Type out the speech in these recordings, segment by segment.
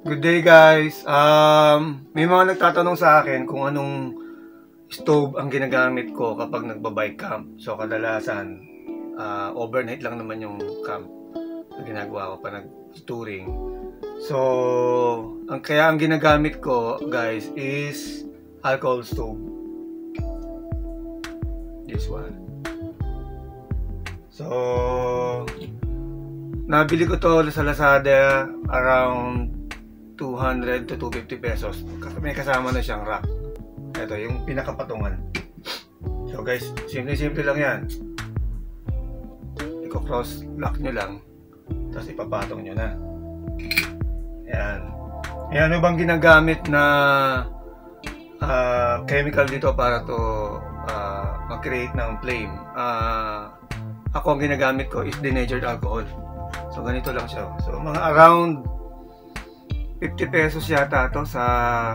Good day guys. May mga nagtatanong sa akin kung anong stove ang ginagamit ko kapag nagbabike camp. So kadalasan overnight lang naman yung camp na ginagawa ko pa nag-touring. So kaya ang ginagamit ko guys is alcohol stove. This one. So nabili ko to sa Lazada around 200 to 250 pesos. May kasama na siyang rack. Ito yung pinakapatungan. So guys, simple lang yan. Iko-cross lock nyo lang, tapos ipapatong nyo na. Ayan. Ayan, ano bang ginagamit na chemical dito para to mag-create ng flame? Ako ang ginagamit ko is denatured alcohol. So ganito lang siya. So mga around 50 pesos yata to sa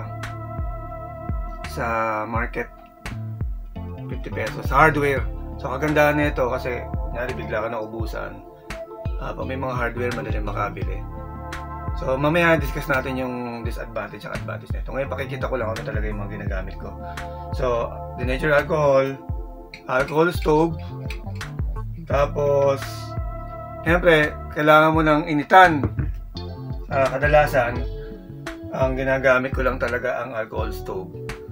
market. 50 pesos sa hardware. So kagandahan nito kasi nyari bigla ka na ubusan. Pag may mga hardware madaling makabili. So mamaya discuss natin yung disadvantage at advantage nito. Ngayon pakikita ko lang ano talaga yung mga ginagamit ko. So denatured alcohol, alcohol stove, tapos siyempre kailangan mo ng initan. Kadalasan ang ginagamit ko lang talaga ang alcohol stove,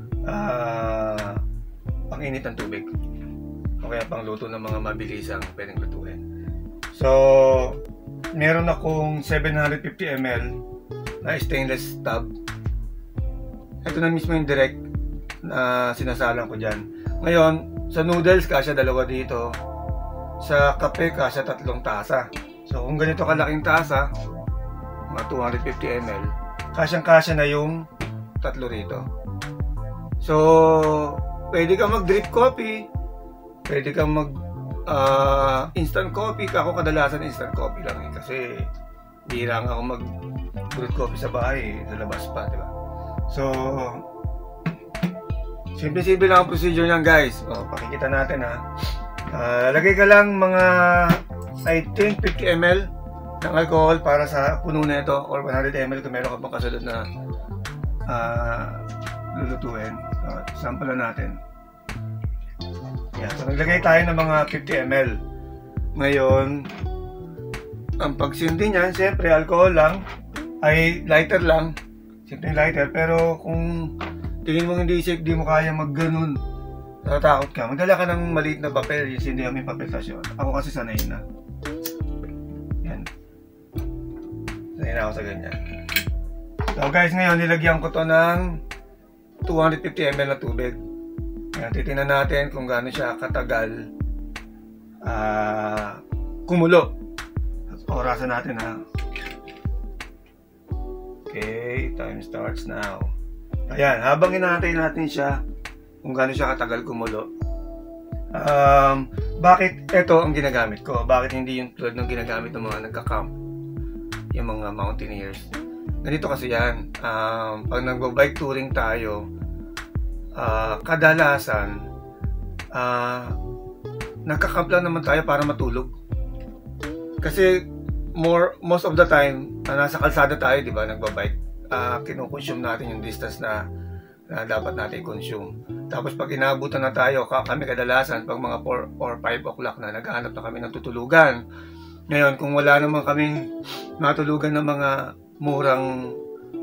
pang init ng tubig o kaya pang luto ng mga mabilisang pwedeng lutuin. So meron akong 750 ml na stainless tub. Ito na mismo yung direct na sinasalang ko dyan. Ngayon sa noodles kasya dalawa dito, sa kape kasya 3 tasa. So kung ganito kalaking tasa, mga 250 ml, kasyang-kasya na yung 3 rito. So, pwede kang mag-drip coffee, pwede kang instant coffee. Ako kadalasan instant coffee lang kasi di lang ako mag-brewed coffee sa bahay, sa labas pa, di ba? So, simple-simple lang ang procedure niyan guys. Pakikita natin ha. Lagay ka lang mga, I think 50 ml ng alcohol para sa puno na ito, or 100 ml kung meron ka pang kasunod na lulutuin. Sample natin. Yan. So naglagay tayo ng mga 50 ml. Ngayon ang pagsindi niyan, siyempre alcohol lang, ay lighter lang, simple lighter. Pero kung tingin mo hindi safe, di mo kaya mag-ganun, natatakot ka, magdala ka ng maliit na papel, yung sindihan may papel tasyon. Ako kasi sanay na. Sanay na ako sa ganyan. So guys, ngayon nilagyan ko to ng 250 ml na tubig. Ngayon titingnan natin kung gaano siya katagal kumulo. Orasan natin ha. Okay, time starts now. Ayan, habang inaantay natin siya kung gaano siya katagal kumulo, bakit ito ang ginagamit ko? Bakit hindi yung tulad ng ginagamit ng mga nagka-camp, yung mga mountaineers? Ganito kasi yan. Pag nagbo-bike touring tayo, kadalasan nagka-camp lang naman tayo para matulog. Kasi most of the time nasa kalsada tayo, di ba, nagbabike. Kinukonsume natin yung distance na dapat natin i-consume. Tapos pag inabutan na tayo, kami kadalasan pag mga 4 or 5 o'clock na, naghahanap na kami ng tutulugan. Ngayon, kung wala naman kaming matulugan ng mga murang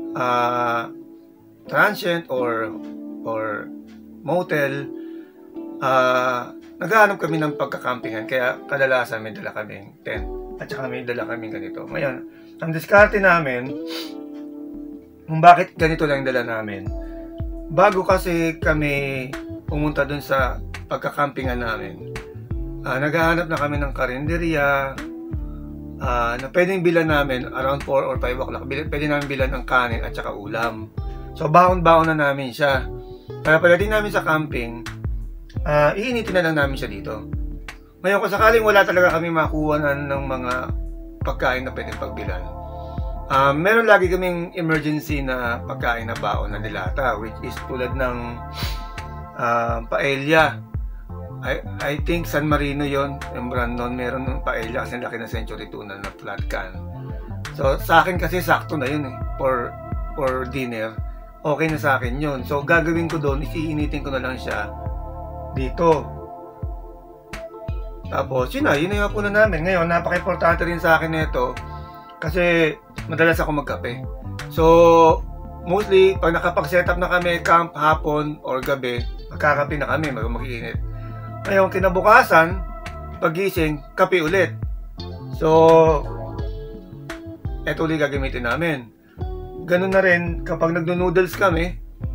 transient or motel, naghahanap kami ng pagkakampingan. Kaya kadalasan may dala kaming tent at saka may dala kaming ganito. Ngayon, ang diskarte namin kung bakit ganito lang dala namin, bago kasi kami pumunta dun sa pagkakampingan namin, naghahanap na kami ng karinderya na pwedeng bilan namin around 4 or 5 o'clock. Pwede namin bilan ng kanin at saka ulam. So baon-baon na namin siya. Kaya pagdating namin sa camping, iinitin na lang namin siya dito. Ngayon kung sakaling wala talaga kami makuha ng mga pagkain na pwedeng pagbilan, meron lagi kaming emergency na pagkain na baon na dilata, which is tulad ng paella. I think San Marino yon, yung brand nun, meron ng paella kasi laki ng Century Tuna na flat can. So sa akin kasi sakto na yun for or dinner, okay na sa akin yun. So, gagawin ko doon, iinitin ko na lang siya dito. Tapos, yun na yung hapunan namin. Ngayon, napaka-importante rin sa akin nito kasi madalas ako magkape. So, mostly, pag nakapag-setup na kami, camp, hapon, or gabi, magkakape na kami, mag-iinit. Ngayon, kinabukasan, pagising, kape ulit. So, eto ulit gagamitin namin. Ganun na rin, kapag nagno-noodles kami,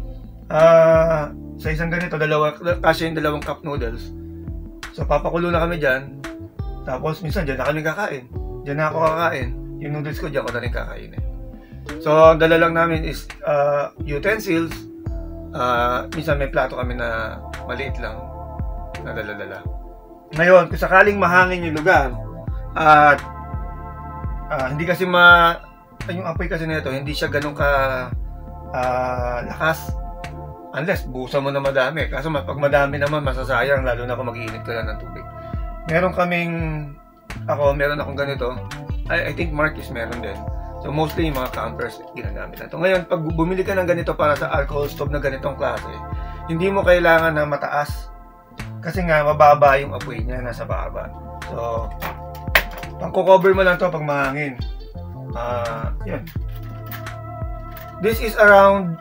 sa isang ganito, kasi yung 2 cup noodles. So, papakulo na kami dyan. Tapos, minsan, dyan na kami kakain. Dyan na ako kakain. Yung noodles ko, dyan ko na rin kakainin. So, ang dala lang namin is utensils. Minsan, may plato kami na maliit lang na dala-dala. Ngayon, kung sakaling mahangin yung lugar, at hindi kasi yung apoy kasi nito, hindi siya ganun ka lakas. Unless, busa mo na madami. Kaso pag madami naman, masasayang, lalo na kung mag-iinit ka lang ng tubig. Meron akong ganito. I think Marcus meron din. So, mostly yung mga campers ginagamit na ito. Ngayon, pag bumili ka ng ganito para sa alcohol stove na ganitong klase, hindi mo kailangan na mataas. Kasi nga, mababa yung apoy niya, nasa baba. So, pang-cover mo lang to pag mahangin. Yun. This is around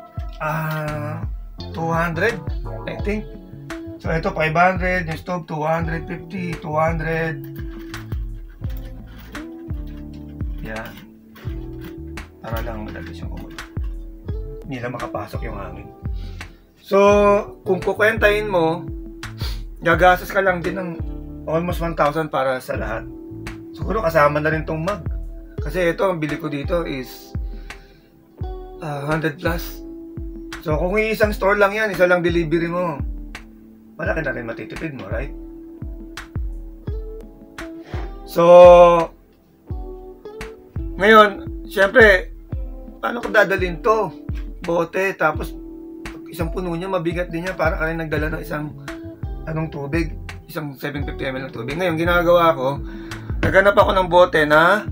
200, I think. So, ito 500, yung stove 250, 200. Yan. Para lang malagis yung kumot. Hindi lang makapasok yung hangin. So, kung kukwentahin mo, gagastos ka lang din ng almost 1,000 para sa lahat. Siguro kasama na rin tong mug. Kasi ito, ang bili ko dito is 100 plus. So, kung isang store lang yan, isa lang delivery mo, malaki na rin matitipid mo, right? So, ngayon, syempre, paano ko dadalhin to? Bote, tapos isang puno niya, mabigat din niya, para ka rin nagdala ng isang tubig, isang 750 ml ng tubig. Ngayon, ginagawa ko, naghanap ako ng bote na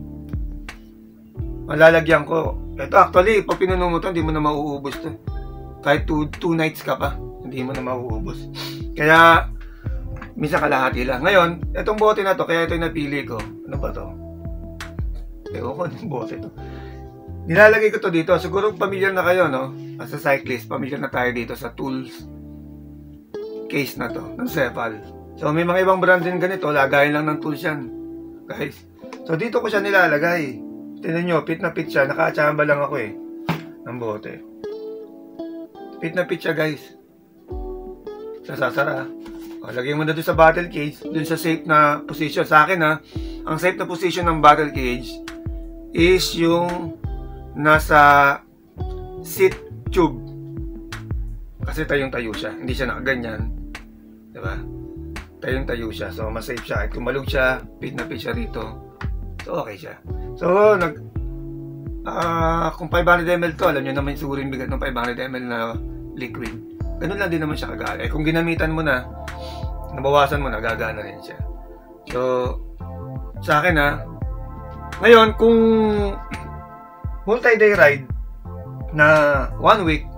malalagyan ko. Ito actually, pag pinuno mo ito, hindi mo na mauubos to. Kahit 2 nights ka pa, hindi mo na mauubos. Kaya, minsan kalahati lang. Ngayon, itong bote na to, kaya ito yung napili ko. Ano ba to? Ewan ko, yung bote to. Nilalagay ko to dito. Siguro familiar na kayo, no? As a cyclist, familiar na tayo dito sa tools case na to, ng Cepal. So, may mga ibang brand din ganito. Lagayin lang ng tools yan, guys. So, dito ko siya nilalagay. Tignan nyo, fit na fit siya. Nakaachamba lang ako ng bote. Fit na fit siya, guys. Sasara. O, lagay mo na doon sa bottle cage. Doon sa safe na position. Sa akin, ang safe na position ng bottle cage is yung nasa seat tube. Kasi tayong-tayo siya. Hindi siya nakaganyan. Diba? Tayong-tayo siya. So, mas safe siya. At kumalog siya, fit na fit siya rito. So, okay siya. So, kung 500 ml to, alam nyo naman siguro yung bigat ng 500 ml na liquid. Ganun lang din naman siya kagana. Kung ginamitan mo na, nabawasan mo na, gagana rin siya. So, sa akin ngayon, kung multi-day ride na 1 week,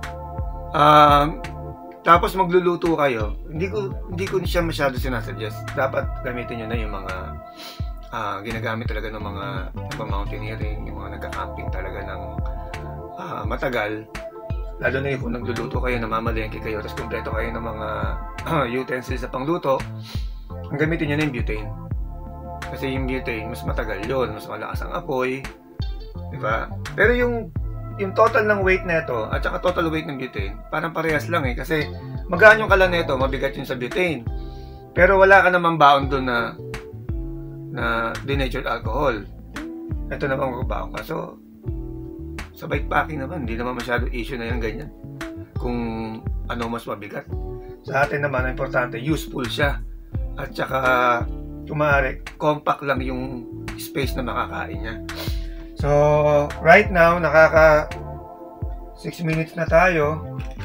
tapos magluluto kayo, hindi ko siya masyado sinasuggest. Dapat gamitin nyo na yung mga ginagamit talaga ng mga mountaineering, yung mga nagka-camping talaga ng matagal. Lalo na yung kung nagluluto kayo, namamalengke kayo, tapos kumpleto kayo ng mga utensils sa pangluto, ang gamitin nyo na yung butane. Kasi yung butane, mas matagal yun, mas malakas ang apoy, diba? Pero yung total ng weight nito at saka total weight ng butane, parang parehas lang kasi magaan yung kalan nito, mabigat yun sa butane. Pero wala ka namang baon doon na denatured alcohol. Ito naman magbabaon ka. So, sa bikepacking naman, hindi naman masyado issue na yung ganyan. Kung ano mas mabigat. Sa atin naman, importante, useful siya. At saka, kung maaari, compact lang yung space na makakain niya. So, right now, nakaka 6 minutes na tayo.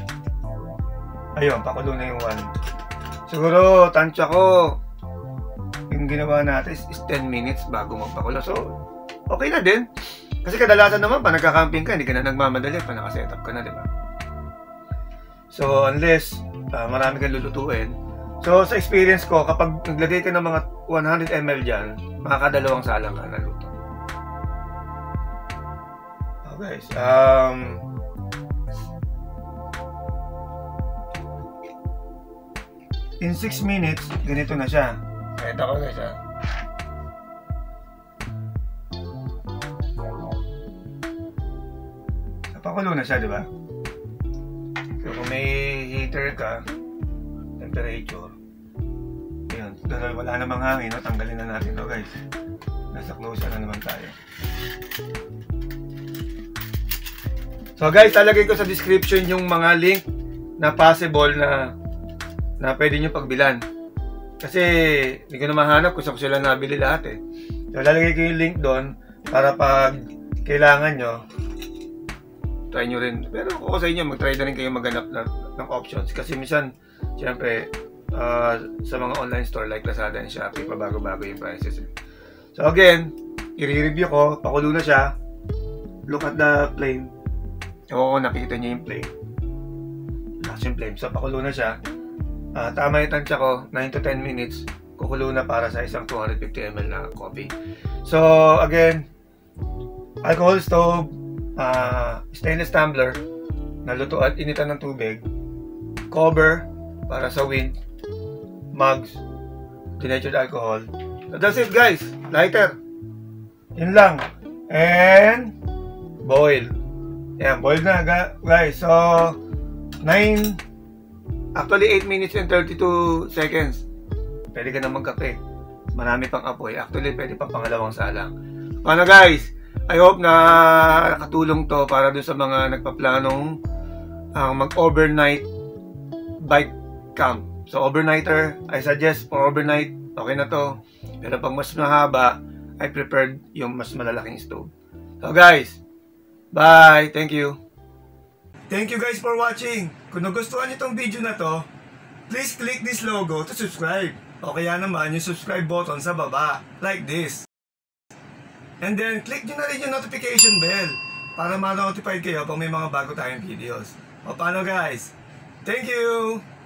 Ayun, pakulo na yung 1. Siguro, tansya ko, yung ginawa natin is 10 minutes bago magpakulo. So, okay na din. Kasi kadalasan naman, pa nagka-camping ka, hindi ka na nagmamadali, pa nakasetup ka na, di ba? So, unless marami kang lulutuin. So, sa experience ko, kapag naglagay ka ng mga 100 ml dyan, makakadalawang salang ka na luto. Oh, guys, in 6 minutes, ganito na siya. Ito ko guys, napakulo na siya, di ba? So, kung may heater ka, temperature, yun, wala namang hangin, no? Tanggalin na natin to guys. Nasa close na naman tayo. So guys, talagay ko sa description yung mga link na possible na pwede nyo pagbilan. Kasi hindi ko na mahanap kung saan ko sila nabili lahat eh. So lalagay ko yung link doon para pag kailangan nyo, try nyo rin. Pero kung sa inyo, mag-try na rin kayo maghanap ng options. Kasi minsan, syempre, sa mga online store like Lazada and Shopee, pabago-bago yung prices eh. So again, i-review ko, pakulo na siya. Look at the flame. Oo, nakikita nyo yung flame. Lakas yung flame. So pakulo na siya. Tama yung tansya ko, 9 to 10 minutes, kukulo na para sa isang 250 ml na coffee. So, again, alcohol stove, stainless tumbler, naluto at initan ng tubig, cover para sa wind, mugs, denatured alcohol. So, that's it guys. Lighter. Yun lang. And, boil. Yan, boil na guys. So, 8 minutes and 32 seconds. Pwede ka na magkape. Marami pang apoy. Actually, pwede pang pangalawang salang. Ano guys? I hope na nakatulong to para dun sa mga nagpaplanong mag-overnight bike camp. So, overnighter, I suggest for overnight, okay na to. Pero pag mas mahaba, I prepared yung mas malalaking stove. So guys, bye! Thank you! Thank you guys for watching. Kung nagustuhan niyo itong video na to, please click this logo to subscribe. O kaya naman yung subscribe button sa baba, like this. And then click nyo na rin yung notification bell para ma-notify kayo kung may mga bago tayong videos. O paano guys? Thank you!